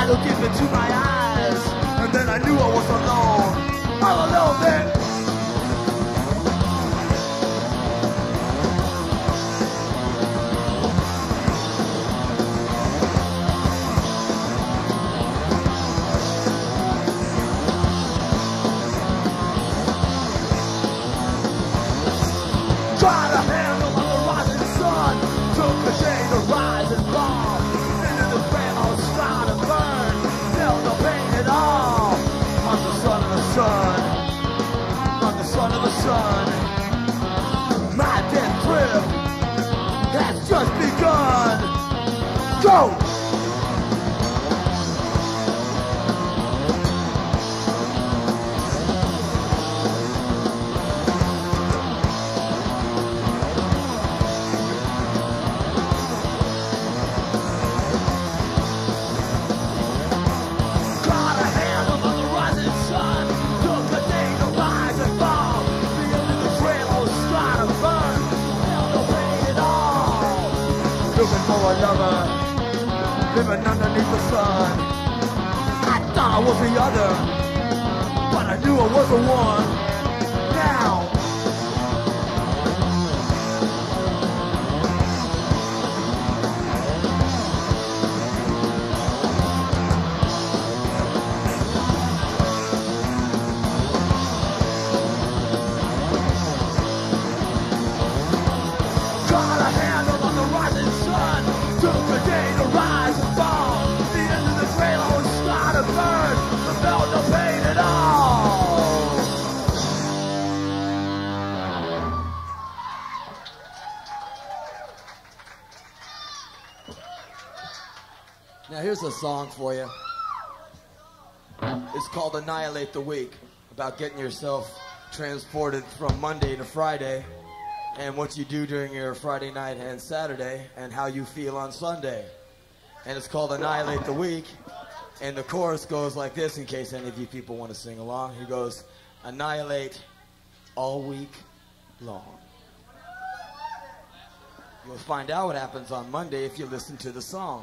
looked into my eyes, and then I knew I was alone. All alone then. Tried a handle on the rising sun, took a day to rise and fall, into the flames started to burn, felt no pain at all. On the sun of the sun, on the sun of the sun, my death trip has just begun. Go! Another, living underneath the sun. I thought I was the other, but I knew I was the one. Now got a handle on the rising sun. Took a day to rise and fall. The end of the trail always started to burn. I felt no pain at all. Now here's a song for you. It's called Annihilate the Week, about getting yourself transported from Monday to Friday, and what you do during your Friday night and Saturday, and how you feel on Sunday. And it's called Annihilate the Week, and the chorus goes like this, in case any of you people want to sing along. He goes, annihilate all week long. You'll find out what happens on Monday if you listen to the song.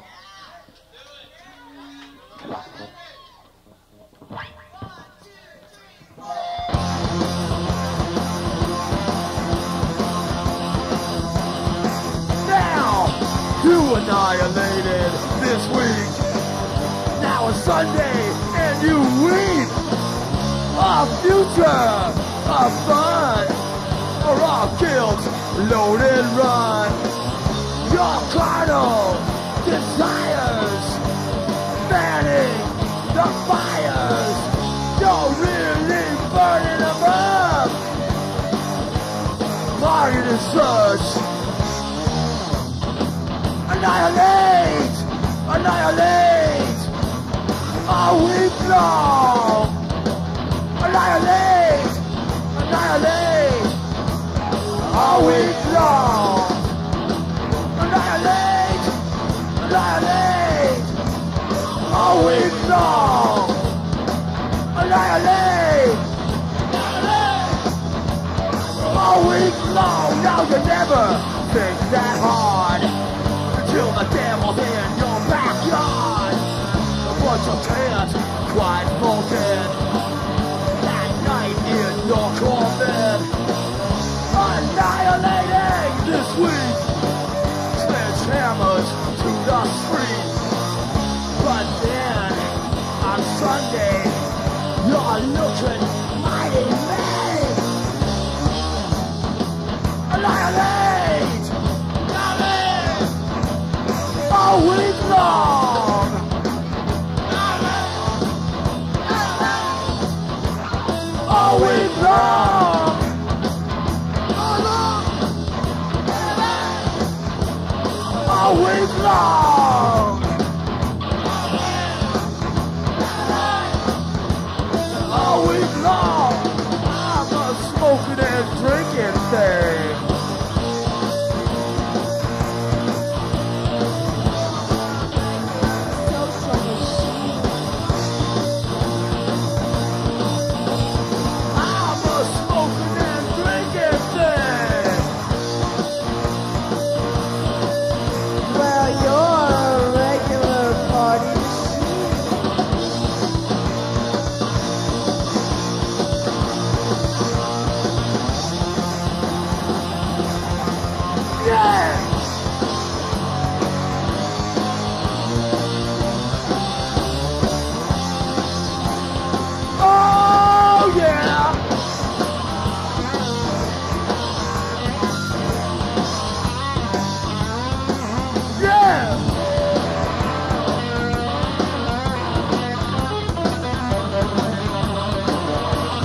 You annihilated this week. Now it's Sunday and you weep. Our future, our fun, or our guilt, load and run. Your carnal desires, fanning the fires. You're really burning them up. Market is such. Annihilate! Annihilate! All week long! Annihilate! Annihilate! All week long! Annihilate! Annihilate! All week long! Annihilate! All week long! Now you never think that hard. Till the devil's in your backyard. But you can't quite forget that night in your Corvette. Annihilating this week. Sledgehammers to the street. But then on Sunday you're looking mighty mad. Annihilate! All week long! All week long! All week long! All week long!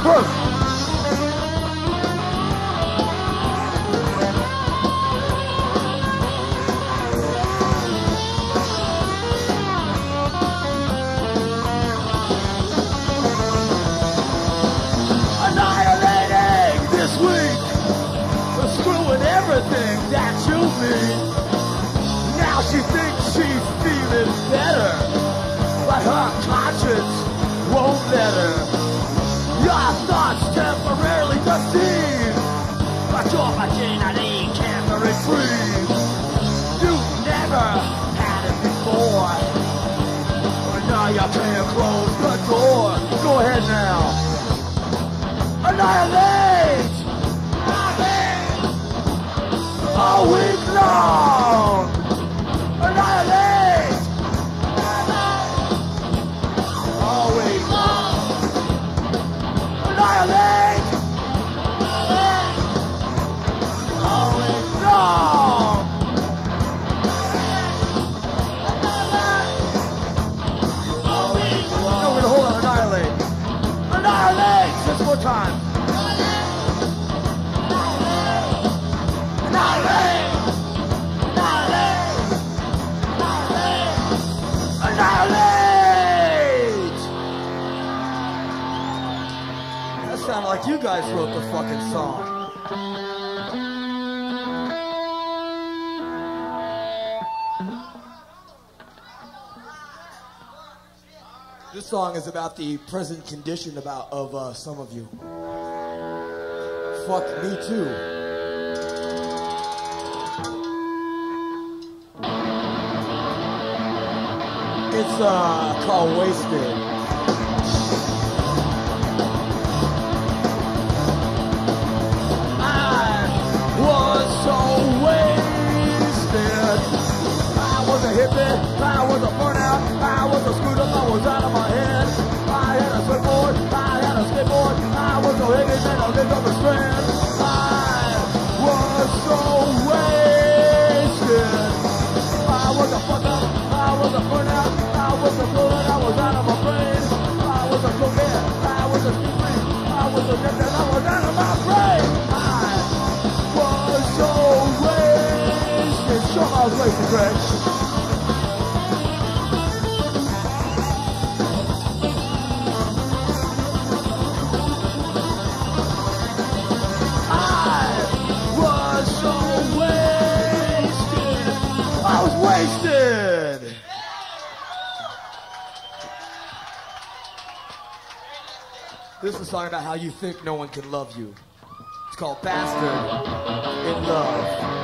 Annihilating this week, screwing everything that you mean. Now she thinks she's feeling better, but her conscience won't let her. Your thoughts temporarily deceive, but your virginity can't retrieve. You never had it before, but now you can't close the door. Go ahead now. Annihilate! All week long! Annihilate! All week long! Annihilate! All week long! All week long! No, we're gonna hold on, annihilate! Annihilate! 6 more times! Annihilate! Annihilate! That sounded like you guys wrote the fucking song. This song is about the present condition of some of you. Fuck me too. It's called Wasted. I was so wasted. I was a hippie, I was a burnout, I was a screwed up, I was out of my head. I had a surfboard, I had a skateboard, I was so higgins and I lived up a strand. I was so wasted. I was a fuck up, I was a burnout, I was a bullet, I was out of my brain. I was a cokehead, I was a street freak, I was a dead and I was out of my brain. I was so wasted. Sure, I was wasted, Greg. Wasted. This is a song about how you think no one can love you. It's called Bastard in Love.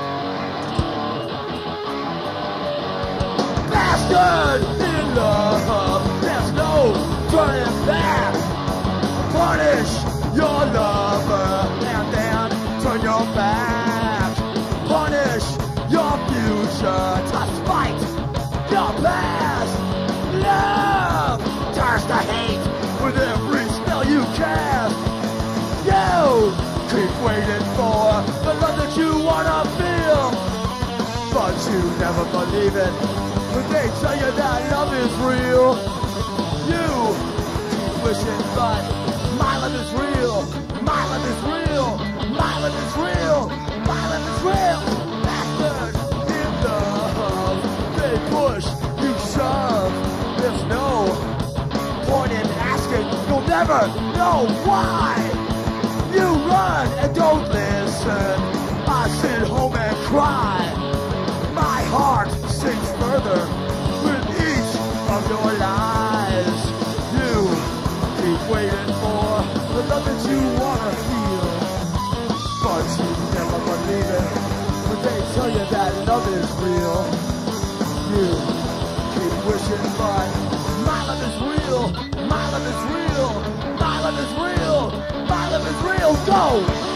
Bastard in love. There's no turning back. Punish your lover and then turn your back. Punish your future to spite your past. Love turns to hate with every spell you cast. You keep waiting for the love that you wanna feel, but you never believe it when they tell you that love is real. You keep wishing, but my love is real. My love is real. My love is real. My love is real. Bastard in love. They push, you shove. There's no point in asking. You'll never know why. You run and don't listen. I sit home and cry. My heart sinks further with each of your lies. You keep waiting for the love that you wanna feel, but you never believe it when they tell you that love is real. You keep wishing, but my love is real. My love is real. My love is real. My love is real. Go!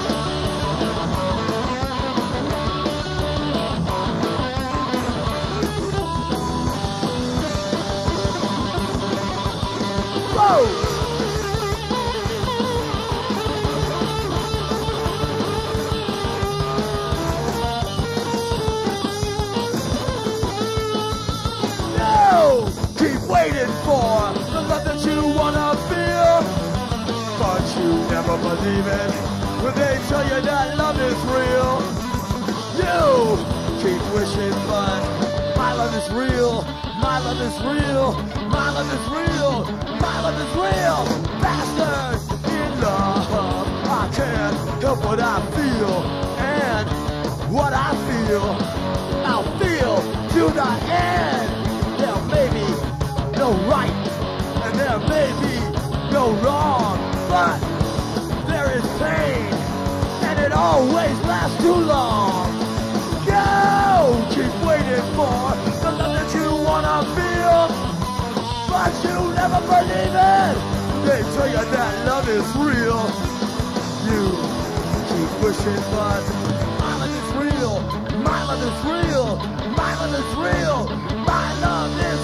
No! Keep waiting for the love that you wanna feel, but you never never believe it when they tell you that love is real. You keep wishing, but my love is real. My love is real. My love is real. My love is real. Bastard in love. I can't help what I feel, and what I feel, I'll feel to the end. There may be no right, and there may be no wrong, but there is pain, and it always lasts too long. You keep waiting for the love that you wanna feel, but you never believe it. They tell you that love is real. You keep wishing, but my love is real. My love is real. My love is real. My love is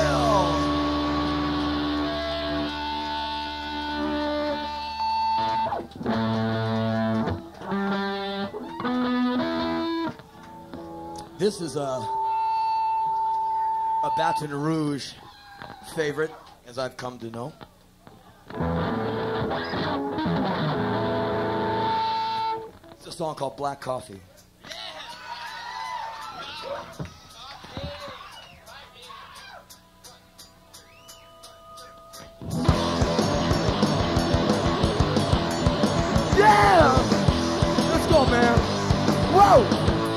real. This is a Baton Rouge favorite, as I've come to know. It's a song called Black Coffee. Yeah! Let's go, man. Whoa!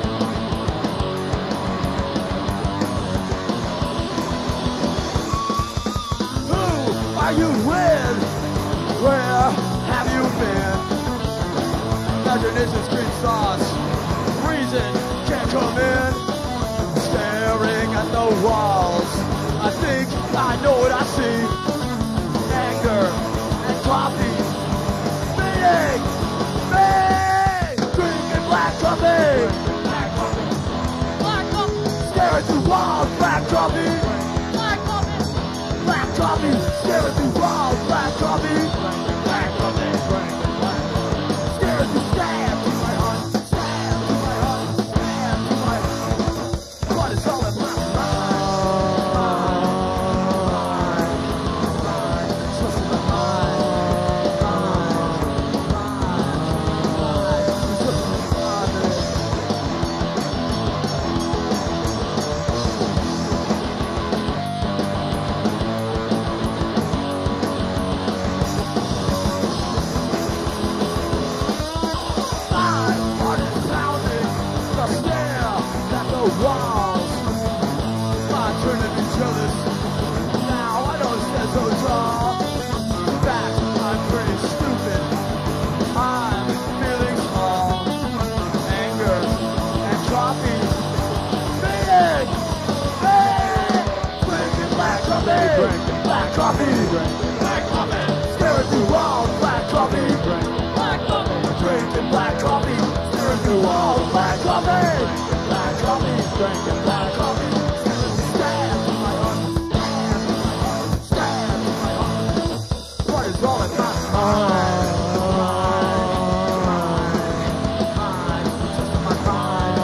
Are you with? Where have you been? Imagination's green sauce. Reason can't come in. Staring at the walls. I think I know what I see. Anger and coffee. Meeting! Me! Drinking black coffee! Black coffee! Black coffee! Staring through walls. Black coffee! Black coffee, staring through walls, black coffee, black coffee, staring through stab to my heart, stab to my heart, stab to my heart. What is all in my mind? Trust in my mind, trust in my mind. Walls. I turn to be jealous. Now I don't stand so tall. In fact, I'm pretty stupid. I'm feeling small. Anger and coffee. Meeting! Drinking black coffee! Black coffee! Black coffee! Staring through walls, black coffee! Black coffee! Drinking black coffee! Staring through walls, black coffee! Black coffee, drinking black coffee, stab to my heart, stab to my heart. What is all in my mind? Just in my mind,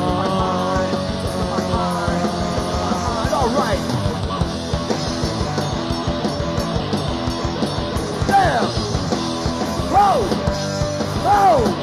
all right. Damn! Whoa! Whoa!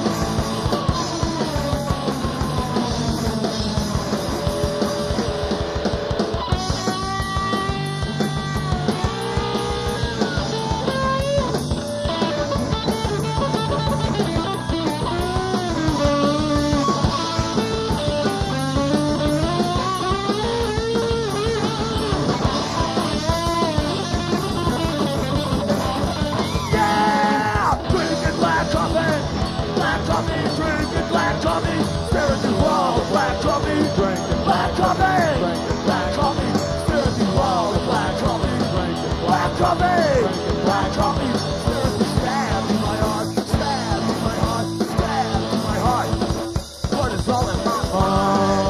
Drinking black coffee, staring through walls, black coffee, drinking black coffee, black coffee, staring through walls, black coffee, drinking black coffee, black coffee, staring through stab to my heart, stab to my heart, stab to my heart. What is all in my mind?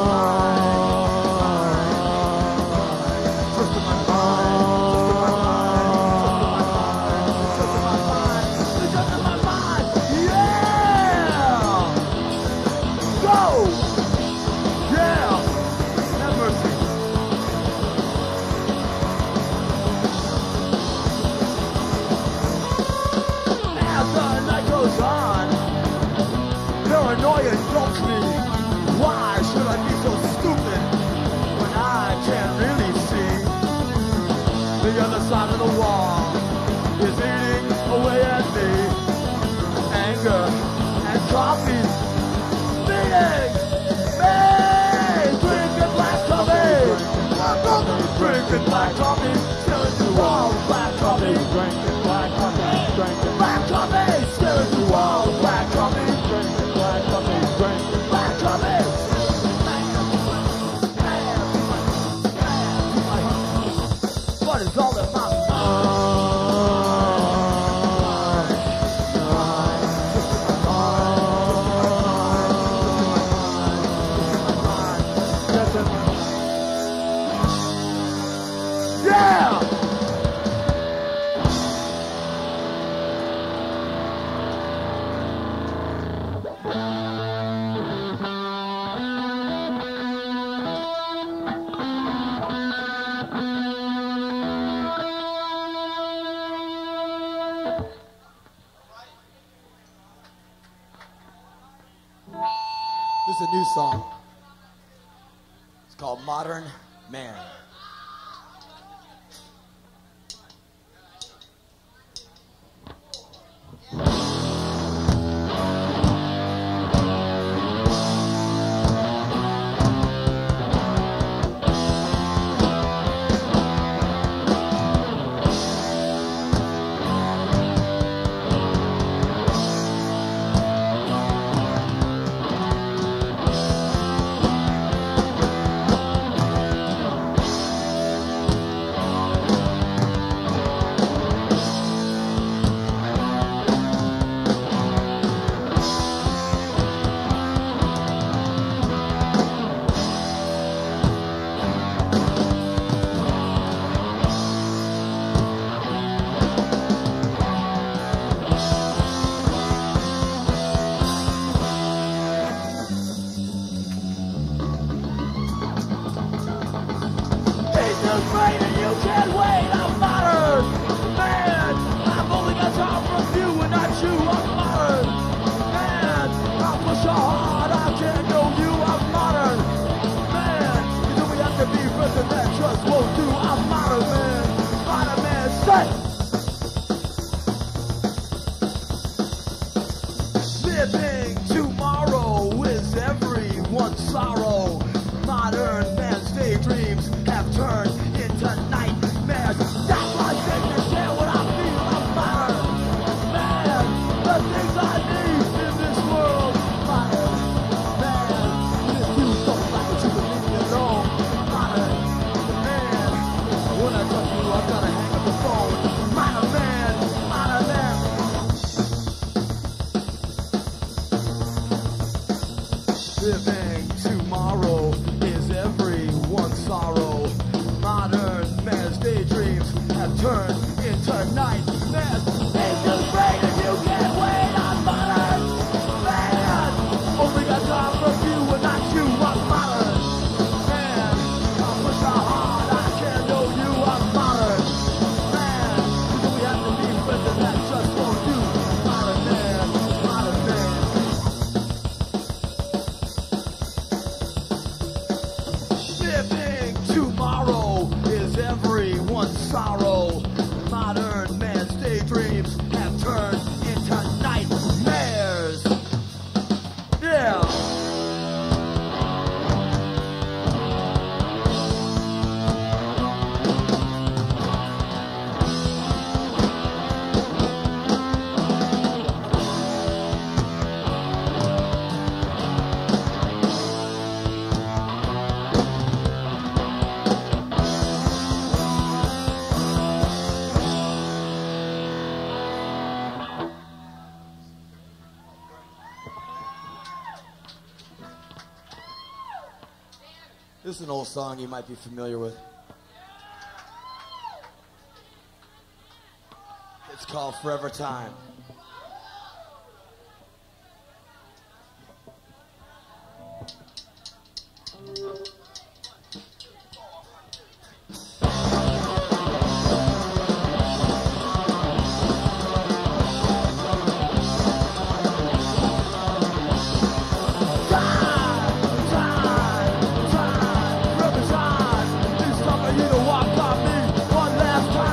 Just in my mind, just in my mind, just in my mind, just in my mind, yeah! Go! Yeah! Have mercy. The other side of the wall is eating away at me. Anger and coffee beating me. Drinking black coffee. Drinking black coffee. Staring through walls. Black coffee. Drinking black coffee. Drinking black coffee. Staring through walls. Black coffee. Drinking black coffee. Drinking black coffee. But it's all in my mind. Yeah! This is a new song. It's called Modern Man. Living tomorrow is everyone's sorrow. Modern man's daydreams have turned into nightmares. That's why they can share what I feel. I'm modern man. The things I need in this world. Modern man. If you don't like it, you can leave me alone. Modern man. When I touch you, I gotta hang up the phone. Modern man. Modern man. Living tomorrow is everyone's sorrow. Modern man's daydreams have turned into nightmares. It's just great if you can't wait. I'm modern man. Only got time for you and not you. I'm modern man. I push how hard I can know you. I'm modern man. We have to be friends and that just won't do. Modern man. Modern man. Living tomorrow is everyone's sorrow. Modern man's daydreams have turned into nightmares. Yeah. This is an old song you might be familiar with. It's called Forever Time. Forever time, this time for you to walk by me one last time.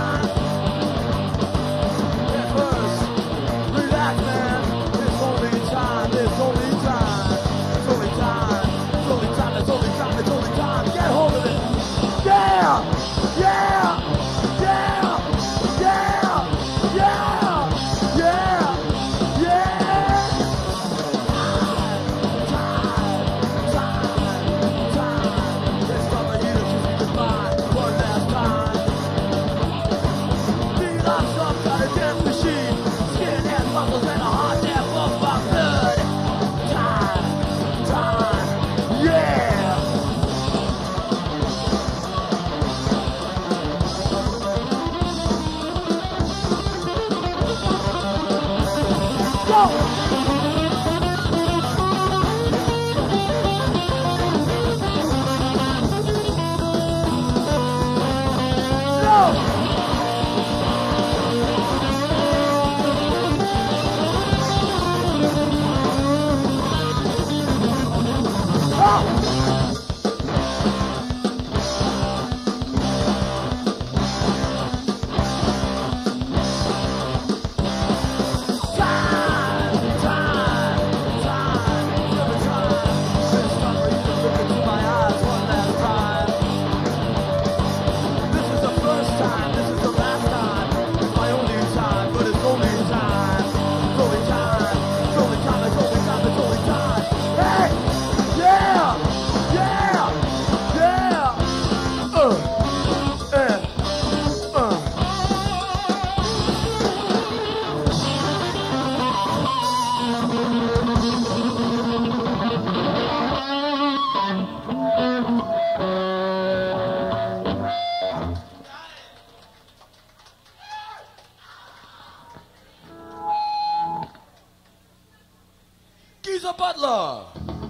Butler.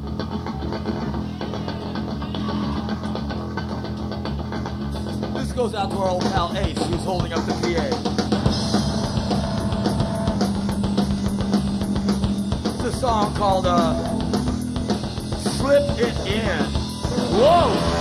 This goes out to our old pal Ace, who's holding up the PA. It's a song called Slip It In. Whoa!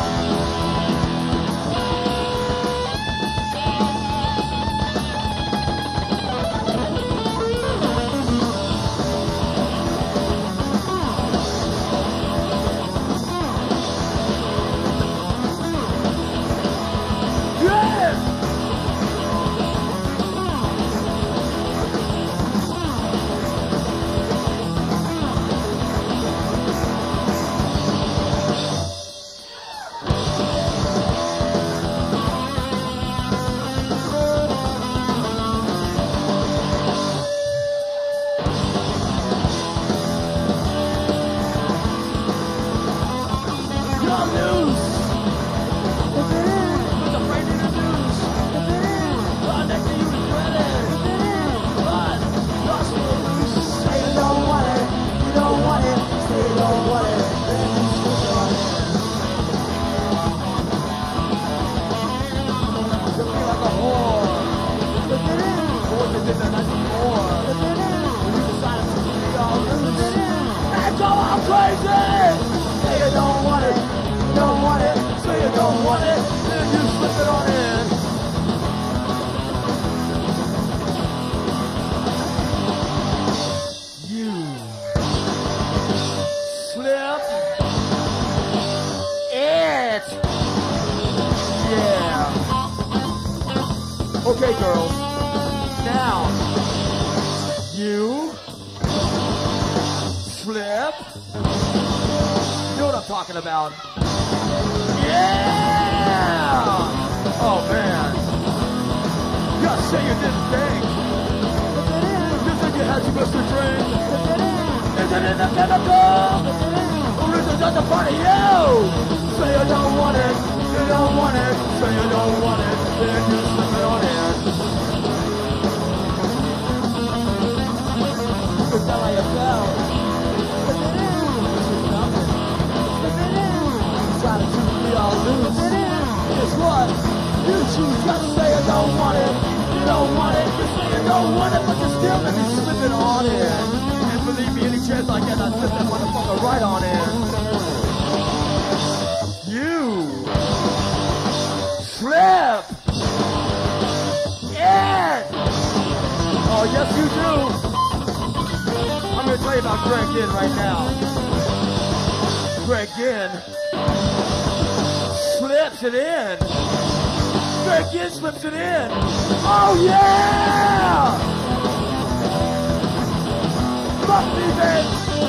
Okay, girls. Now, you flip. You know what I'm talking about? Yeah! Oh, man. You gotta say you didn't think. You think you had too much to drink? Is it in the chemical? Or is it just a part of you? Say you don't want it. You don't want it. Say you don't want it. Then you slip it on in. It's not like a bell. Try to choose me all loose. Guess what? You choose just say you don't want it. You don't want it. You say you don't want it, but you still let me slip it on in. And believe me, any chance I get, I slip that motherfucker right on in. You slip it. Oh, yes, you do. I'm going to tell you about Greg Ginn right now. Greg Ginn slips it in. Greg Ginn slips it in. Oh, yeah! Fuck me, bitch!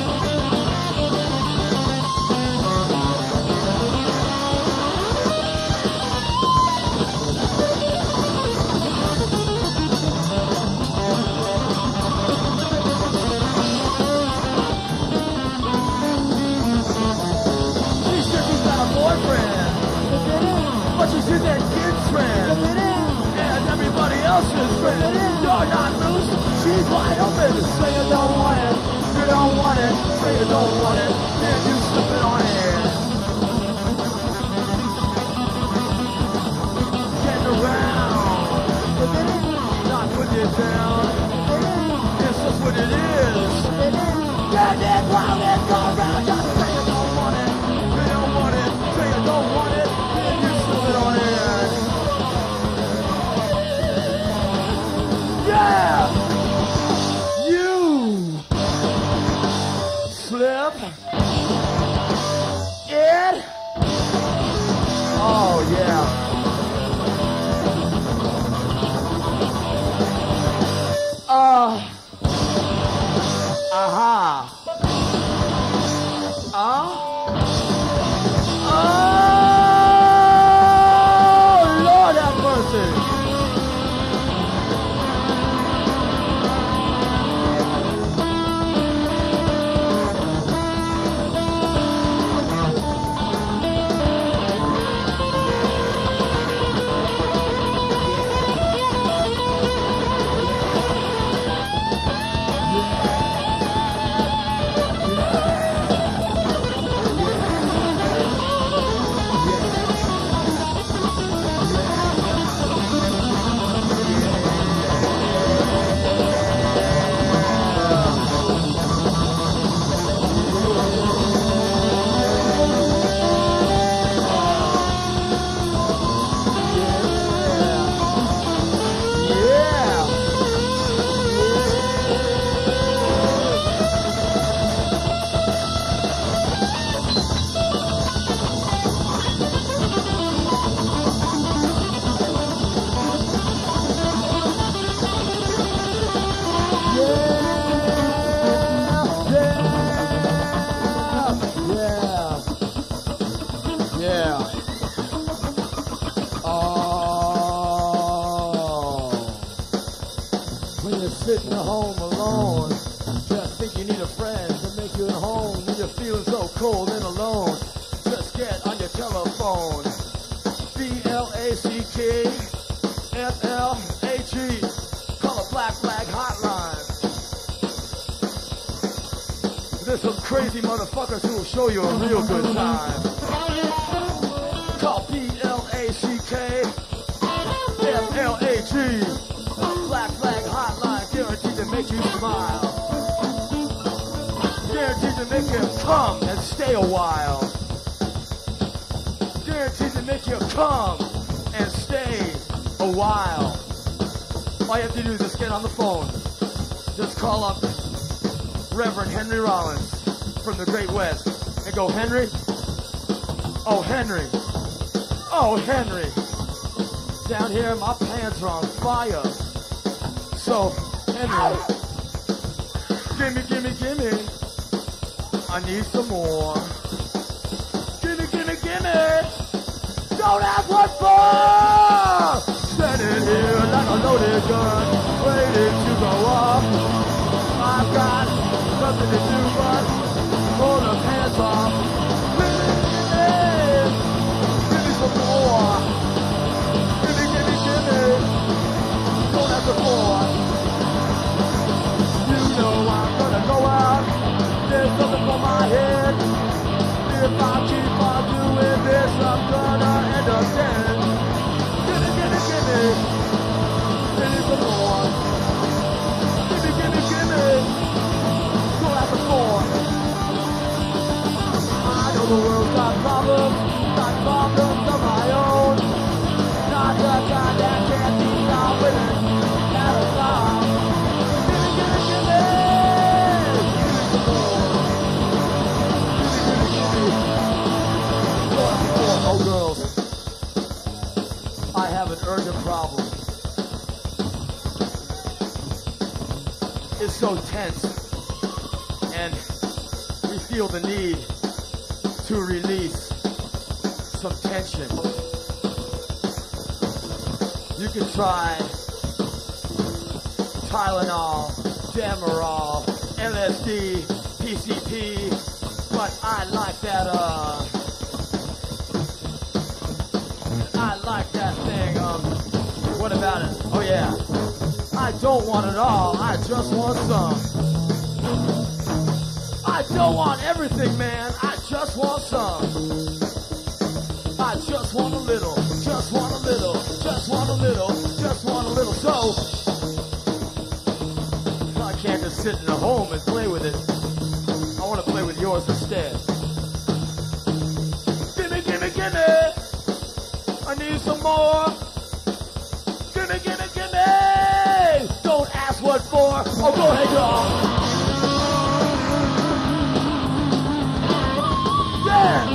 But she's in that kid's friend and everybody else's friend. You're not loose, she's wide open. Say you don't want don't want it, then you slip it on in. Getting around, not putting it down. It's just what it is. Get it round and go round. Just say you don't want it, you don't want it. Say you don't want it, then you slip it on in. Yeah! You slip it. Oh yeah. Aha. Oh, Lord have mercy. Sitting at home alone, just think you need a friend to make you at home when you're feeling so cold and alone. Just get on your telephone, BLACKFLAG, call a Black Flag hotline. There's some crazy motherfuckers who will show you a real good time. Call BLACKFLAG, Black Flag hotline, guaranteed to make you smile. Guaranteed to make you come and stay a while. Guaranteed to make you come and stay a while. All you have to do is just get on the phone. Just call up Reverend Henry Rollins from the Great West and go, Henry? Oh, Henry. Oh, Henry. Down here, my pants are on fire. So, Henry, gimme. I need some more. Gimme. Don't ask what for. Standing here like a loaded gun, waiting to go off. I've got nothing to do but pull the pants off. Give me some more. Gimme. Don't ask what for. You know I'm gonna go out. There's something for my head. If I keep on doing this, I'm gonna end up dead. Gimme. Gimme some more. Gimme. Don't ask for. I know the world's got problems of my own. Not the kind that can't be solved with it. That'll stop. Gimme. Oh, girls, I have an urgent problem. It's so tense, and we feel the need to release some tension. You can try Tylenol, Demerol, LSD, PCP, but I like that, thing, what about it? Oh yeah, I don't want it all, I just want some. I I don't want everything, man. I just want some. I just want a little, just want a little, just want a little, just want a little. So I can't just sit in a home and play with it. I want to play with yours instead. Gimme, gimme, gimme. I need some more. Gimme, gimme, gimme. Don't ask what for. Oh, go ahead, y'all. Yeah.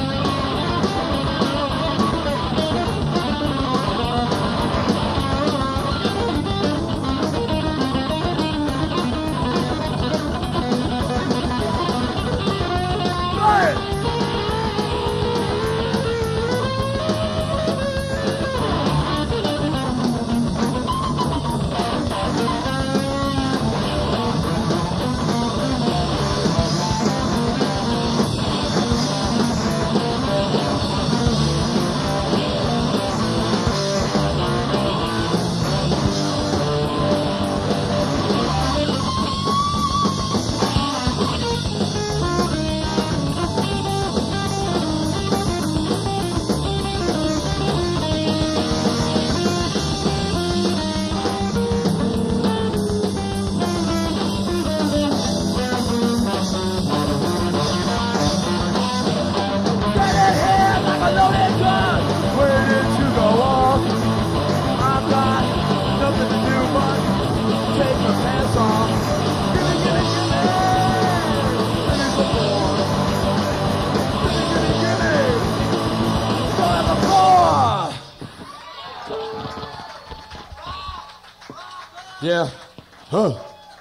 Yeah. Huh.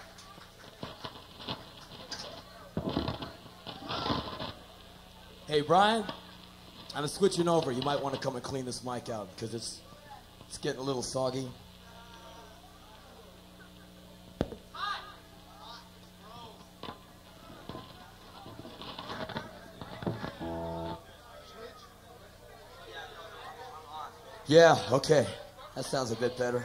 Hey, Brian, I'm switching over. You might want to come and clean this mic out because it's getting a little soggy. Yeah, okay. That sounds a bit better.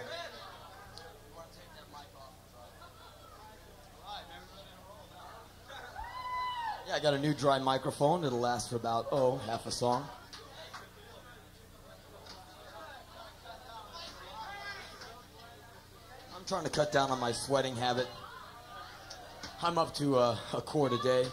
I got a new dry microphone. It'll last for about, half a song. I'm trying to cut down on my sweating habit. I'm up to a quart a day.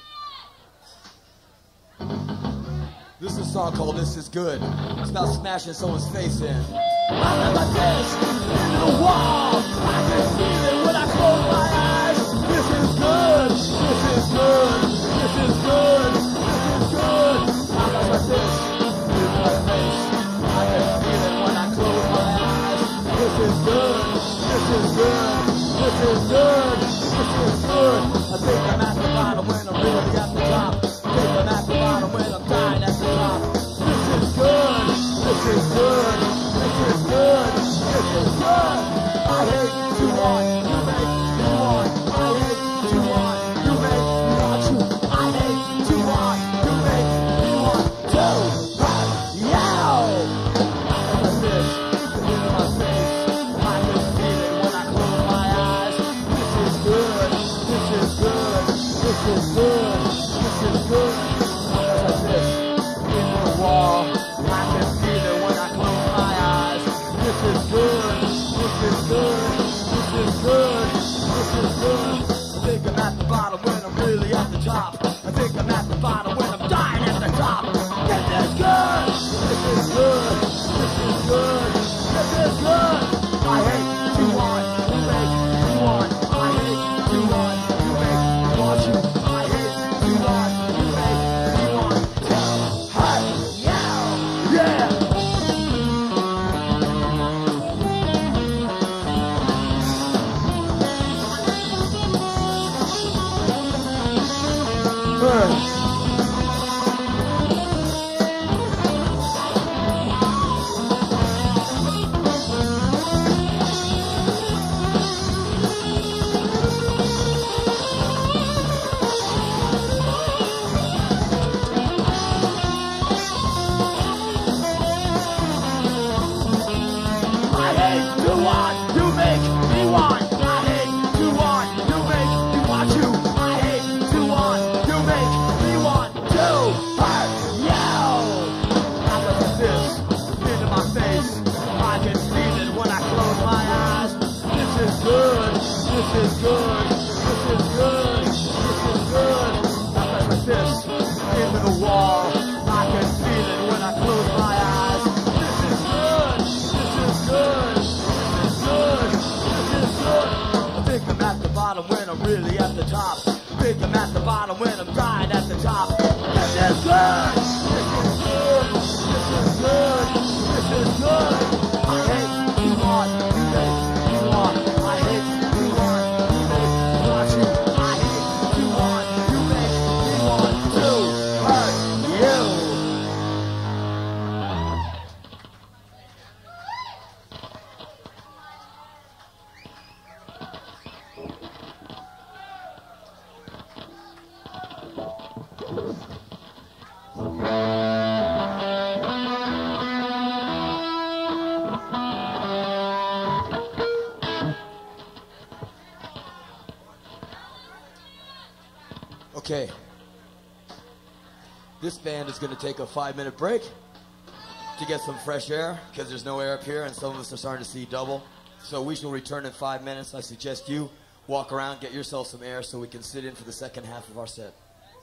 This is a song called This Is Good. It's about smashing someone's face in. I'm like this, into the wall. I can feel it when I close my eyes. This is good. This is good. This is good. This is good. I'm like this, in my face. I can feel it when I close my eyes. This is good. This is good. This is good. This is good. I think I'm at the bottom when I'm really at the top. I think I'm at the bottom when I'm dying at the top. This is good. This is good. This is good. This is good. I hate you want. You make me want. I hate you want. You make me want you. I hate you want. You make me want to. Yow! Like this. Into my face. I can feel it when I close my eyes. This is good. This is good. This is good. This is good. Like this. Into the wall. I can feel it when I close my eyes. This is good. This is good. This is good. This is good. I think I'm at the bottom when I'm really at the top. I think I'm at the bottom when I'm dying at the top. This is good. This is good. This is good. This is good. I hate you want. You make me want. I hate you want. You make me want you. I hate you want. You make me want to. Hey, yeah, yeah. is good. This is good. This is good. I press my fist into the wall. I can feel it when I close my eyes. This is good. This is good. This is good. This is good. I think I'm at the bottom when I'm really at the top. I think I'm at the bottom when I'm dying at the top. This is good. This is good. This is good. This is good. I hate you want, you make you want. I hate you want, you make me want you. I hate you want, you make me want to hurt you. Okay. This band is going to take a 5-minute break to get some fresh air because there's no air up here and some of us are starting to see double. So we shall return in 5 minutes. I suggest you walk around, get yourself some air so we can sit in for the second half of our set.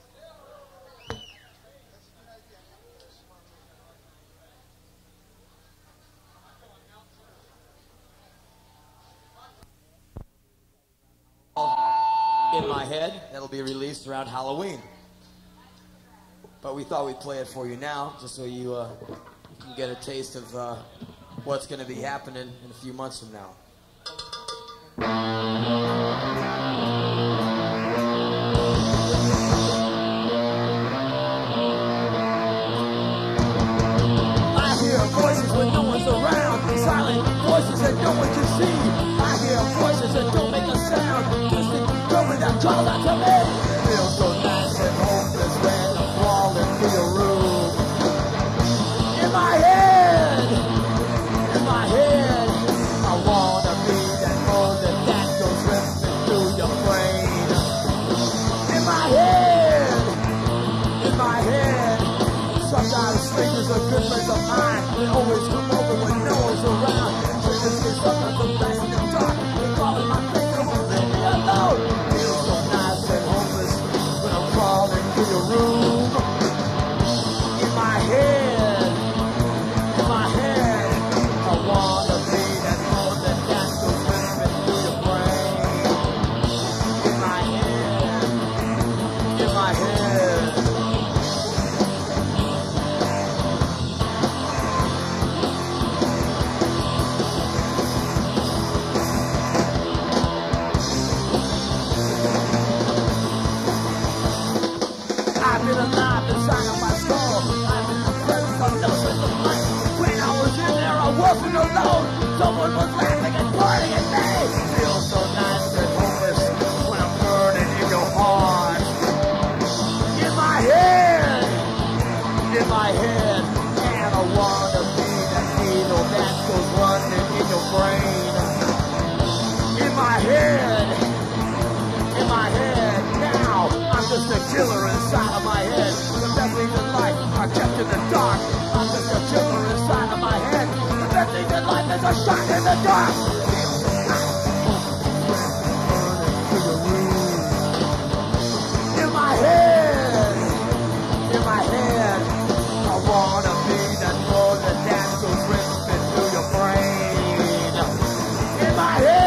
In my head, that'll be released around Halloween. But we thought we'd play it for you now, just so you can get a taste of what's going to be happening in a few months from now. I hear voices when no one's around, silent voices that no one can see. I hear voices that don't make a sound, distant drumming that calls out to me. Feel so nice and hopeless when I'm crawling through your room. In my head, I wanna be that moment that goes ripping through your brain. In my head, sometimes strangers are good friends of mine. They always come over when no one's around. Strangers get sometimes I'm fast in the dark. They calling my face, they won't leave me alone. Feel so nice and hopeless when I'm crawling through your room. In my head, I wanna be that moment that goes ripping through your brain. In my head. I've been alive inside of my skull. I've been the presence of Nelson the Blank. When I was in there, I wasn't alone. Someone was laughing and pointing at me. Feels so nice and hopeless when I'm burning in your heart. In my head, and I wanna be that needle that goes running in your brain. In my head, now I'm just a killer inside of my head. The best things in life are kept in the dark. I'm just a killer inside of my head. The best things in life is a shot in the dark. In my head, I wanna be that moment that goes ripping through your brain. In my head.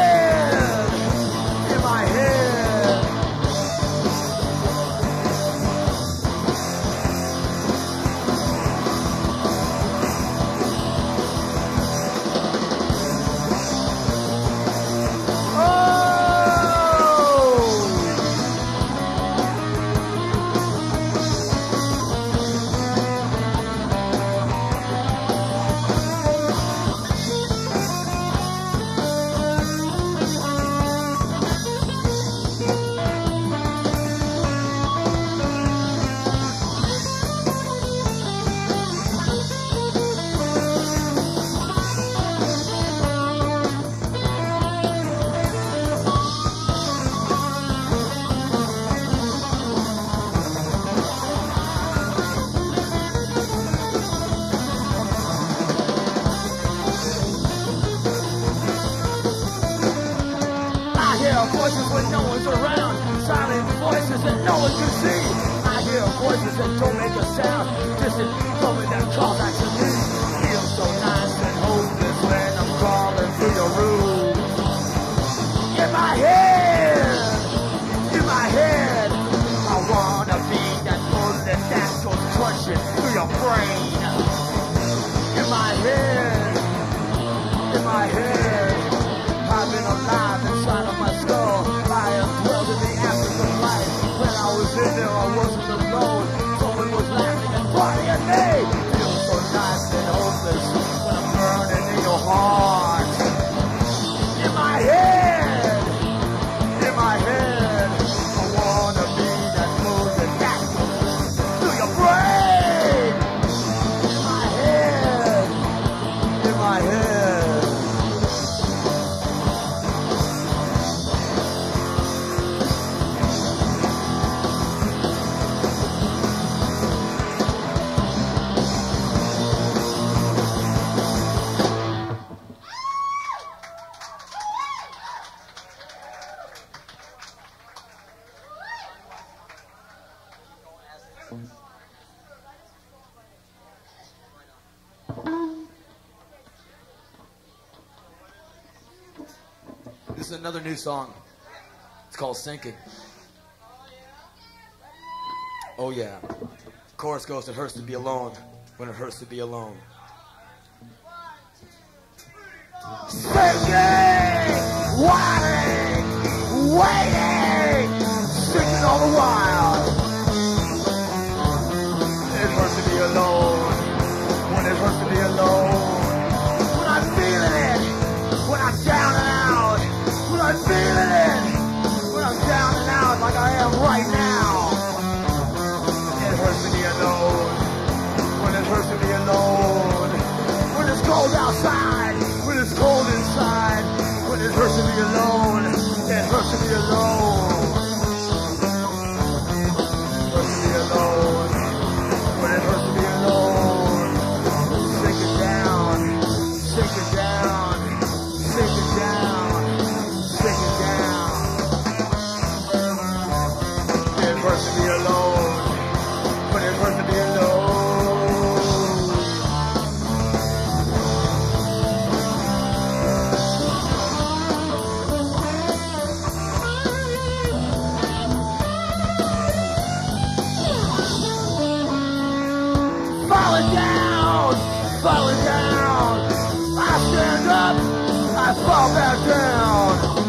voices when no one's around, silent voices that no one can see. I hear voices that don't make a sound, distant coming that call back to me. Feels so nice and hopeless when I'm crawling through your room. In my head, I wanna be that bullet that goes crunching through your brain. In my head, I've been alive inside of my skull. I am dwelled in the absence of life. When I was in there, I wasn't alone. Someone was laughing and partying me. Feels so nice and hopeless when I'm burning in your heart. In my head, I wanna be that moving that goes through your brain. In my head. This is another new song. It's called Sinking. Oh yeah. Chorus goes, it hurts to be alone when it hurts to be alone. Sinking, waiting, sinking all the while. It hurts to be alone when it hurts to be alone. When I'm feeling it, when I'm down and out. When I'm feeling it, when I'm down and out like I am right now. It hurts to be alone, when it hurts to be alone. When it's cold outside, when it's cold inside. When it hurts to be alone, it hurts to be alone. It hurts to be alone, when it hurts to be alone. Sink it down, sink it down, sink it down. Sink it down. It hurts to be alone, but it hurts to be alone. Falling down, falling down. I stand up, I fall back down.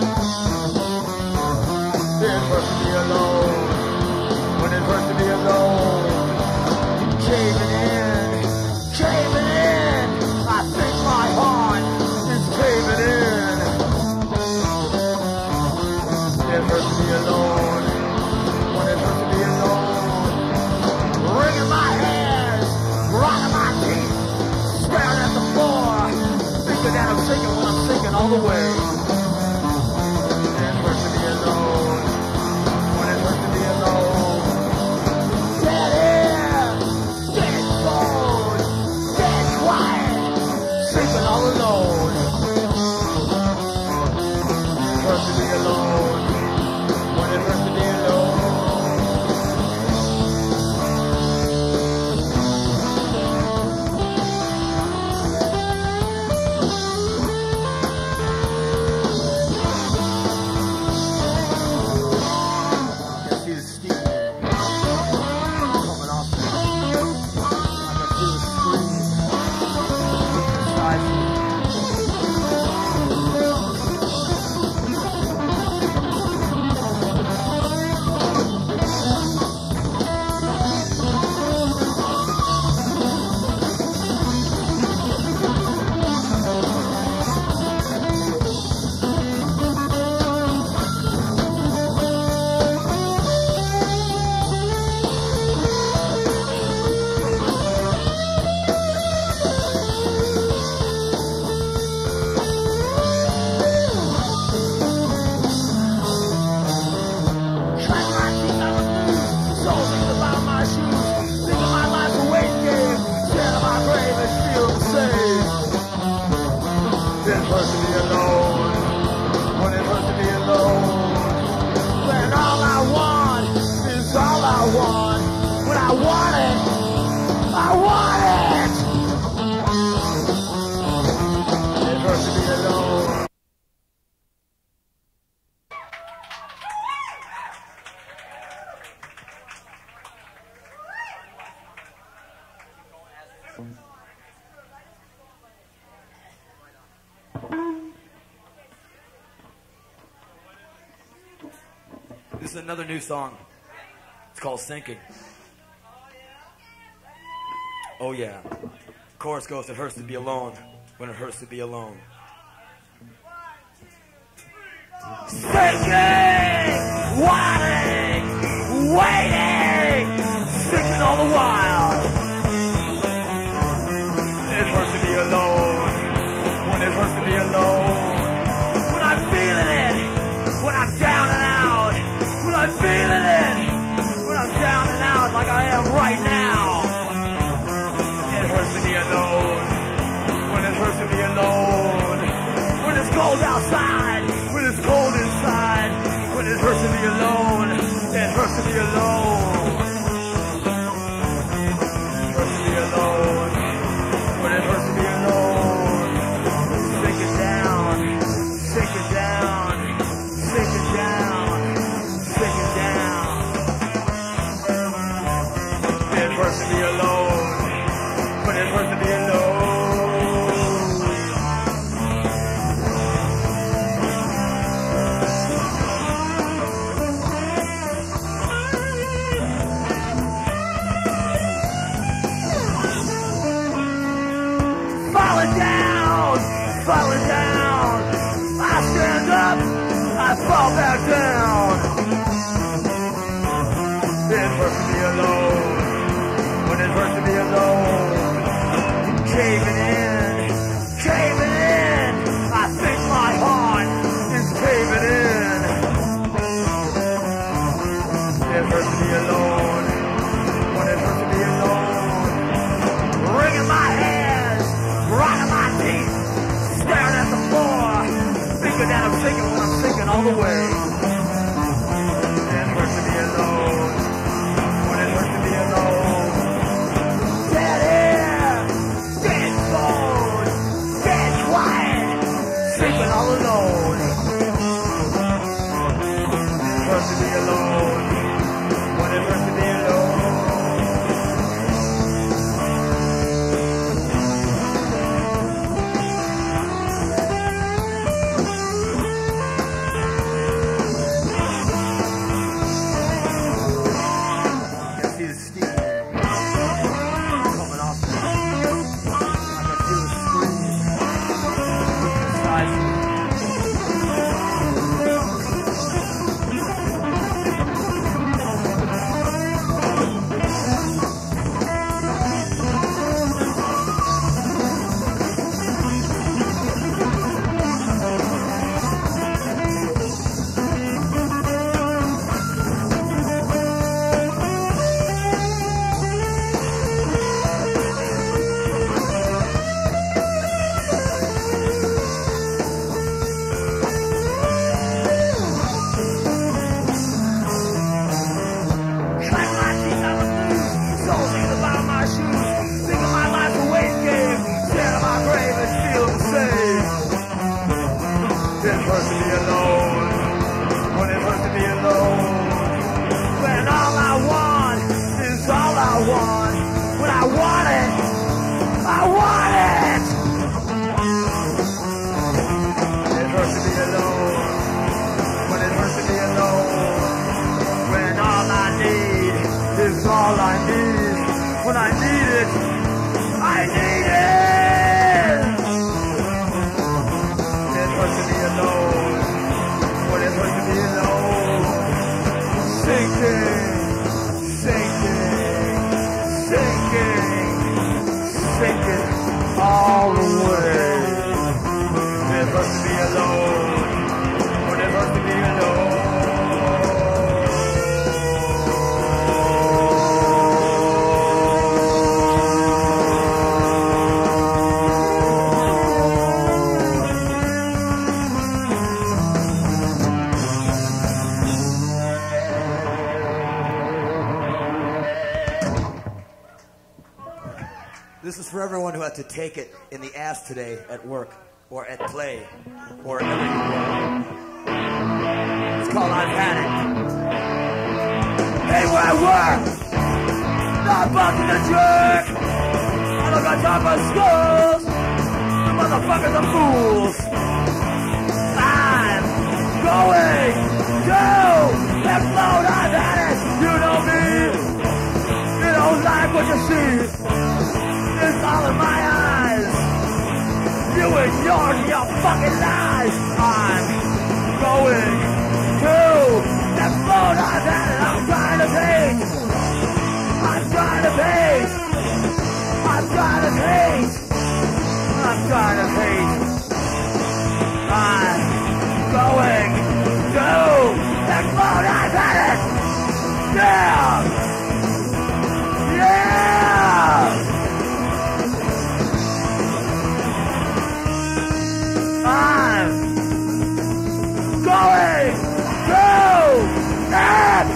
It hurts to be alone, when it hurts to be alone. Caving in, I think my heart is caving in. It hurts to be alone, when it hurts to be alone. Wringing my hands, rotting my teeth, staring at the floor, thinking that I'm sinking when I'm sinking all the way. It hurts to be alone. Dead air, dead cold, dead quiet, sleeping all alone. It hurts to be alone, when it hurts to be alone. This is another new song. It's called Sinking. Oh yeah. Chorus goes, it hurts to be alone when it hurts to be alone. Sinking, waiting, waiting, sinking all the while. It hurts to be alone when it hurts to be alone. When I'm feeling it, when I'm down and out. When I'm feeling it, when I'm down and out like I am right now. It hurts to be alone when it hurts to be alone. When it's cold outside, when it's cold inside. When it hurts to be alone, it hurts to be alone. It hurts to be alone when it hurts to be alone. Sink it down, sink it down, sink it down, sink it down. It hurts to be alone when it hurts to be alone. Falling down, I stand up, I fall back down. It hurts to be alone, when it hurts to be alone. Caving in, I think my heart is caving in. It hurts to be alone, when it hurts to be alone. Wringing my hands, rocking my teeth. Staring at the floor, thinking that I'm sinking when I'm sinking all the way. It hurts to be alone, when it hurts to be alone. Dead air, dead phone, dead quiet, sleeping all alone. It hurts to be alone, when it hurts to be alone. This is for everyone who had to take it in the ass today at work or at play or wherever you were. It's called I've Had It. Hey, where I work, not fucking a jerk. I don't got time for schools. The motherfuckers are fools. I'm going to putting yours in your fucking lives. I'm going to the phone I've had and I'm trying to pay. I'm trying to pay. I'm trying to pay. I'm trying to pay. I'm going to the phone I've had it. Yeah! Yeah! I'm going to that.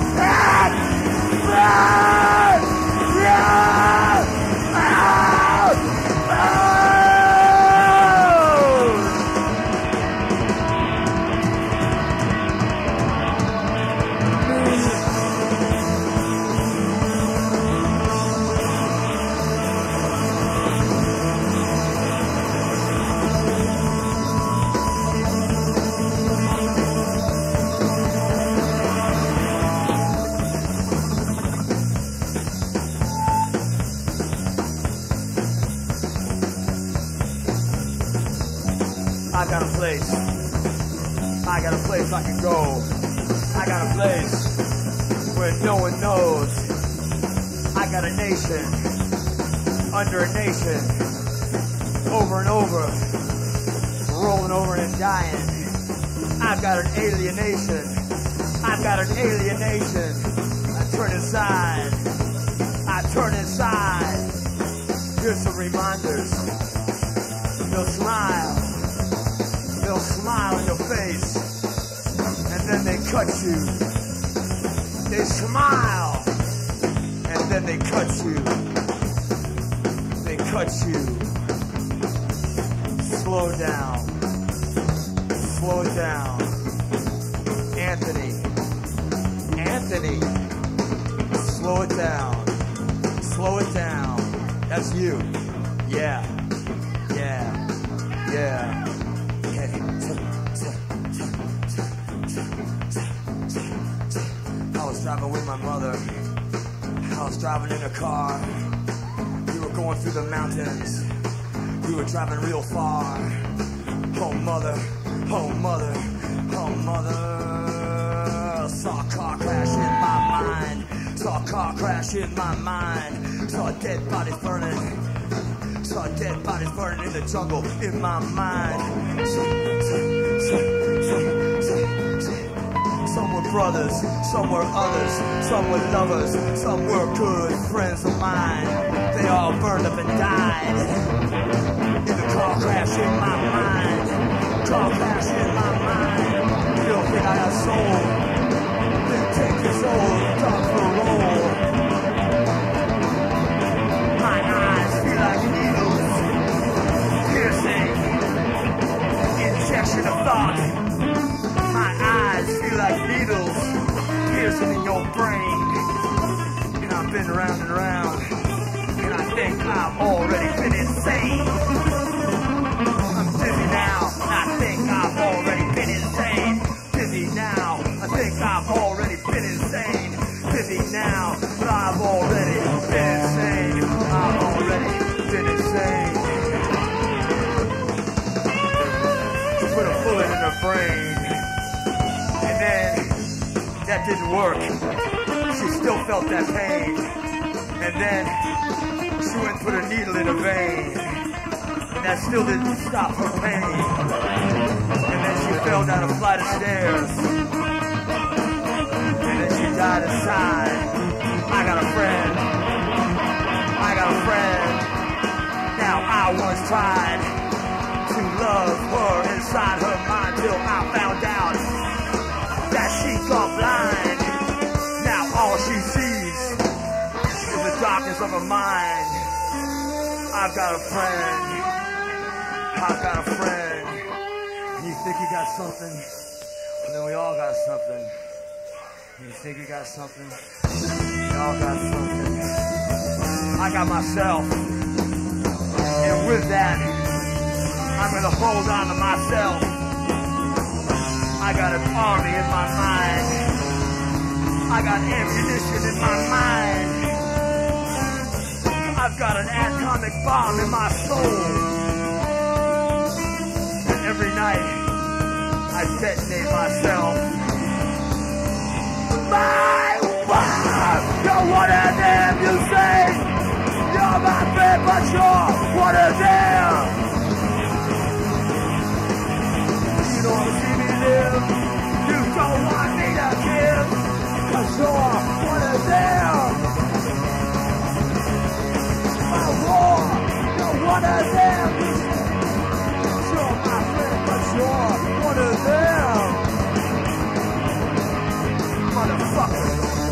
I got a place. I got a place I can go. I got a place where no one knows. I got a nation under a nation, over and over, rolling over and dying. I've got an alienation. I've got an alienation. I turn inside. I turn inside. Here's some reminders. They'll smile. They'll smile in your face, and then they cut you. They smile, and then they cut you. They cut you. Slow down. Slow it down. Anthony. Anthony. Slow it down. Slow it down. That's you. Yeah. Yeah. Yeah. I was driving with my mother. I was driving in a car. We were going through the mountains. We were driving real far. Oh mother, oh mother, oh mother. Saw a car crash in my mind. Saw a car crash in my mind. Saw dead bodies burning. Saw dead bodies burning in the jungle in my mind. Some were brothers, some were others, some were lovers, some were good friends of mine. They all burned up and died in the car crash in my mind. Car crash in my mind. You don't think I got soul? Then take your soul, talk for a roll. My eyes feel like needles, piercing, injection of thought. My eyes feel like needles piercing in your brain. And I've been round and round, and I think I've already been insane. I'm dizzy now, and I think I've already been insane. Dizzy now, I think I've already been insane. Dizzy now, but I've already been insane. I've already been insane. To put a bullet in her brain. And then, that didn't work. She still felt that pain. And then, she went and put a needle in her vein. And that still didn't stop her pain. And then she fell down a flight of stairs. And then she died inside. I got a friend. I got a friend. Now I once tried to love her inside her mind till I found out that she's gone blind. Now all she sees is the darkness of her mind. I've got a friend. I've got a friend. You think you got something? Well, then we all got something. You think you got something? We all got something. I got myself. And with that, I'm gonna hold on to myself. I got an army in my mind. I got ammunition in my mind. I've got an atomic bomb in my soul. night I detonate myself. My wife, you're one of them, you say. You're my friend, but you're one of them. You don't see me live. You don't want me to give. 'Cause you're one of them. My war, you're one of them. You're my friend, but you're one of them. Motherfucker.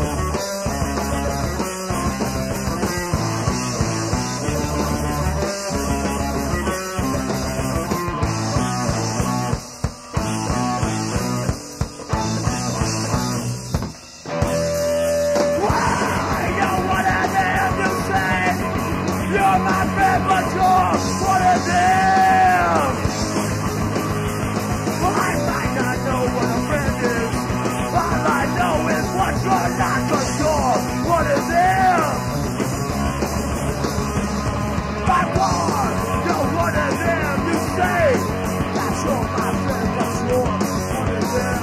But you're one of them. Well, I might not know what a friend is. All I know is what you're not, 'cause you're one of them. My war, you're one of them. You say that you're my friend, but you're one of them.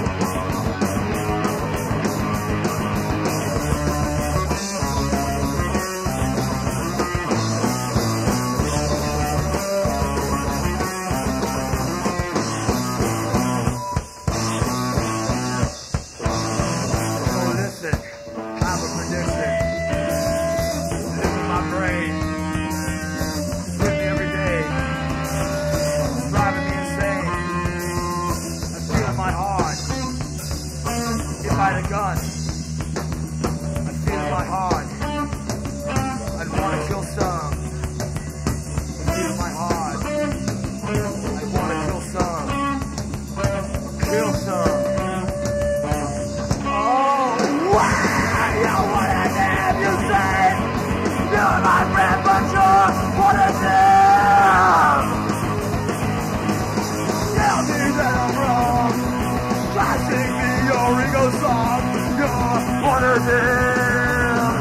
Gun. I feel my heart. I'd wanna kill some. I feel my heart. I'd wanna kill some. Kill some. Oh, wow! You're one of them, you say. You're my friend, but you're one of them. Tell me that I'm wrong. Try to sing me your Ringo song. You're one of them.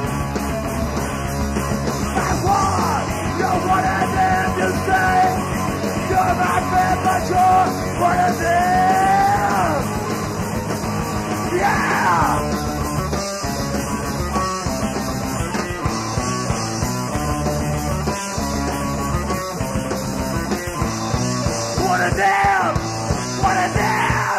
My one, you're one of them, you say. You're my friend, but you're one of them. Yeah! One of them! One of them!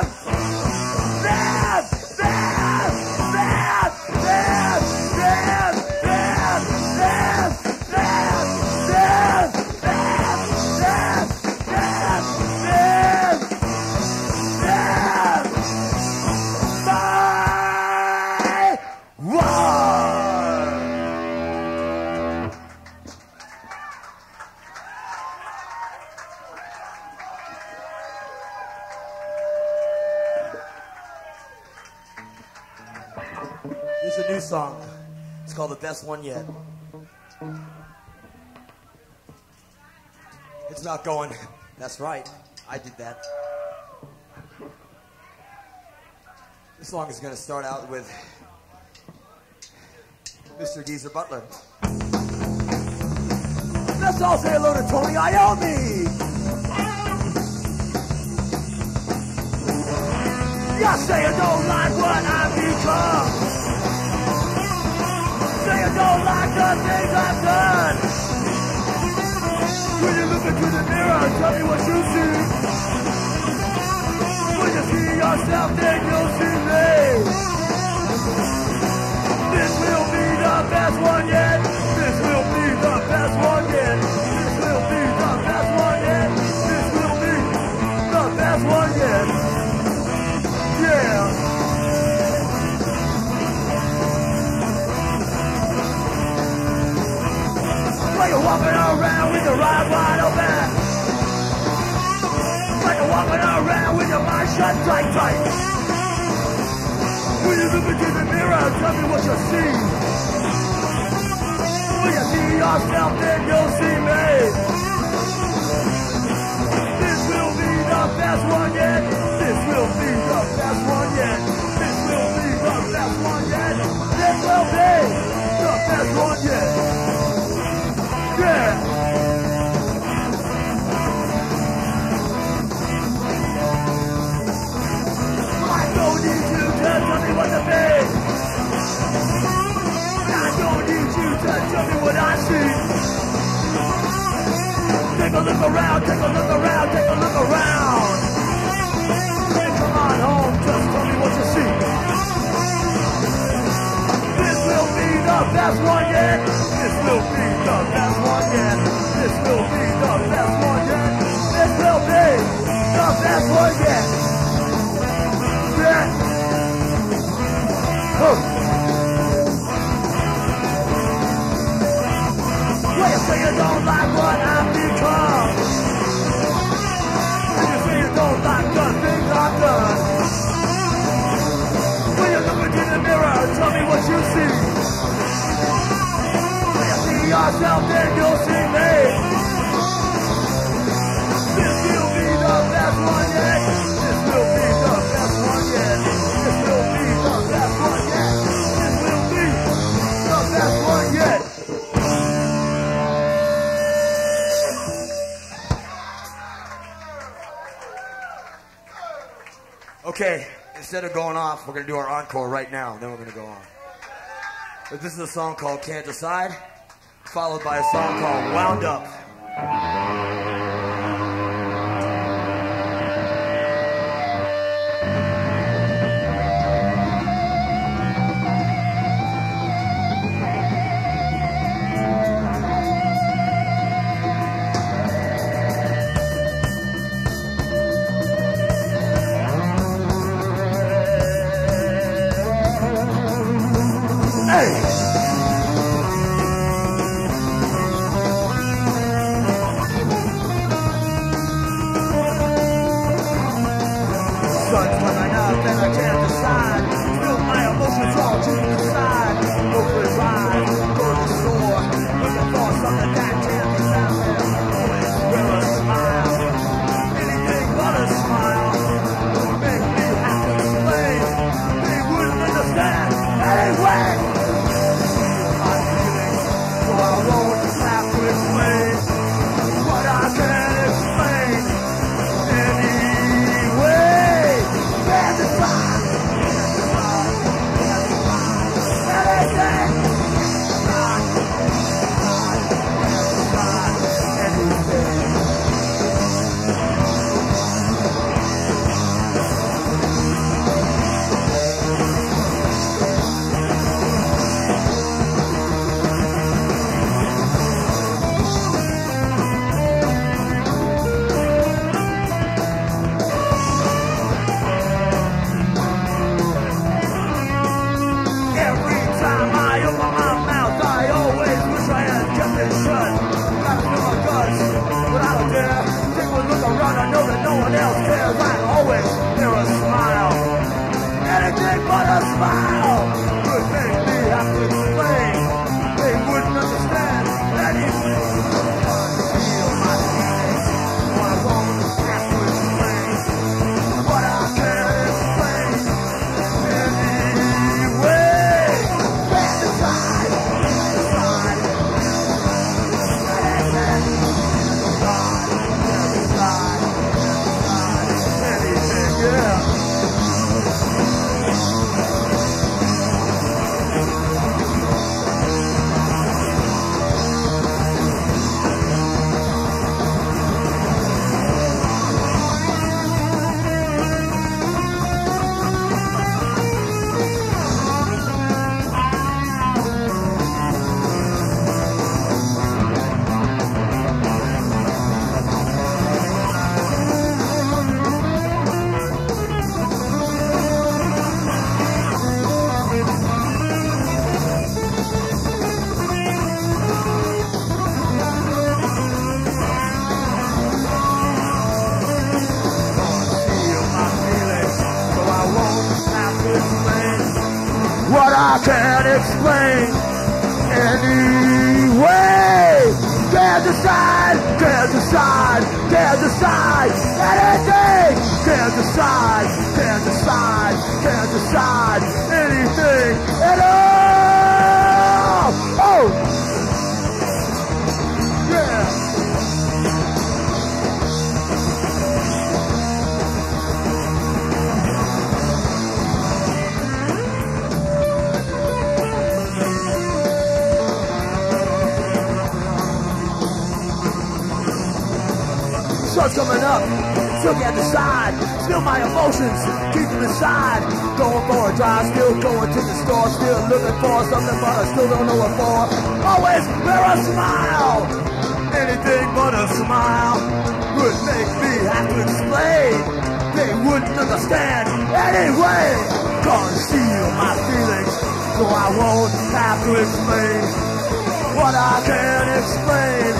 This is a new song. It's called The Best One Yet. It's not going. That's right. I did that. This song is going to start out with Mr. Geezer Butler. Let's all say hello to Tony Iommi. You say you don't like what I've become. Say you don't like the things I've done. When you look into the mirror, tell me what you see. When you see yourself, then you'll see me. This will be the best one yet. This will be the best one yet. This will be the best one yet. This will be the best one yet. Yeah. While you're walking around with your eyes wide open. While you're walking around with your mind shut tight, tight. When you look into the mirror, tell me what you see. When you see yourself, then you'll see me. This will be the best one yet. This will be the best one yet. This will be the best one yet. This will be the best one yet. Yeah. tell me what I see. Take a look around, take a look around, take a look around. Hey, come on home, just tell me what you see. This will be the best one yet. This will be the best one yet. This will be the best one yet. This will be the best one yet. Yeah. Oh. Well, you say you don't like what I've become. And you say you don't like the things I've done. When you look into the mirror, tell me what you see. When you see yourself, then you'll see me. This will be the best one yet. This will be the best one yet. This will be the best one yet. This will be the best one yet. Okay, instead of going off, we're going to do our encore right now, and then we're going to go on. But this is a song called Can't Decide, followed by a song called Wound Up. Can't explain anyway. Can't decide, can't decide, can't decide anything. Can't decide, can't decide, can't decide anything at all. Oh, yeah. sun's coming up, still can't decide. Still my emotions, keep them inside. Going for a drive, still going to the store. Still looking for something, but I still don't know what for. Always wear a smile. Anything but a smile would make me have to explain. They wouldn't understand anyway. Conceal my feelings, so I won't have to explain what I can't explain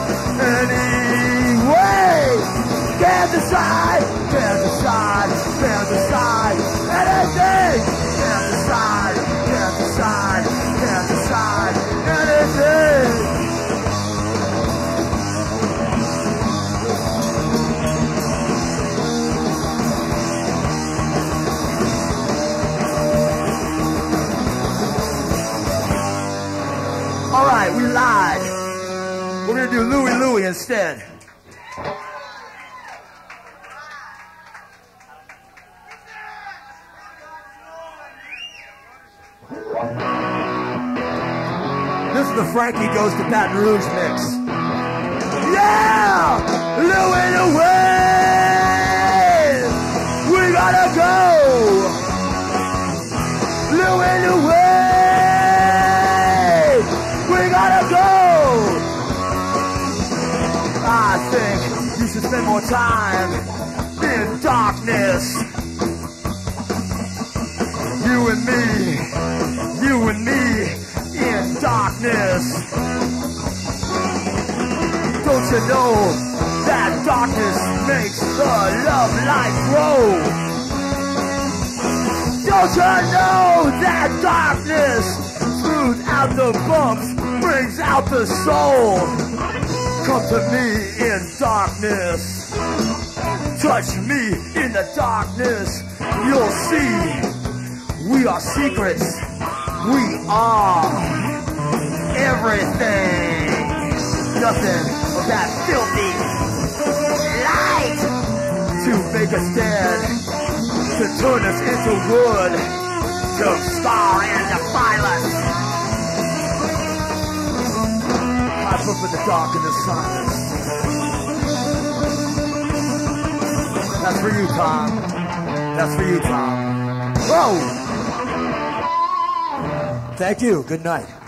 anyway. Can't decide, can't decide, can't decide anything. Can't decide, can't decide, can't decide anything. All right, we lied. We're gonna do Louie Louie instead. This is the Frankie Goes to Baton Rouge mix. Yeah! Louie Louie! We gotta go! Louie Louie! We gotta go! I think you should spend more time in darkness. You and me in darkness. Don't you know that darkness makes the love light grow? Don't you know that darkness smooths out the bumps, brings out the soul? Come to me in darkness. Touch me in the darkness. You'll see we are secrets. We are everything. Nothing but that filthy light to make us dead, to turn us into wood, to scar and defile us. Hide up in the dark and the silence. That's for you, Tom. That's for you, Tom. Whoa! Thank you. Good night.